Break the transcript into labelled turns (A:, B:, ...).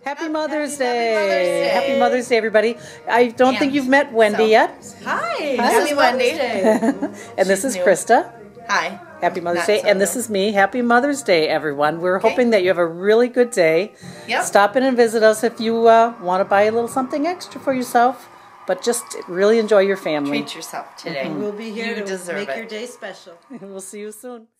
A: Happy Mother's Day. Happy Mother's Day, everybody. I don't think you've met Wendy yet.
B: Hi.
A: This
B: is Wendy.
A: And this is Christa.
B: Hi.
A: Happy Mother's Day. And this is me. Happy Mother's Day, everyone. We're hoping that you have a really good day.
B: Yep.
A: Stop in and visit us if you want to buy a little something extra for yourself. But just really enjoy your family.
B: Treat yourself today.
C: We'll be here to
B: deserve
C: make
B: it.
C: your day special.
A: We'll see you soon.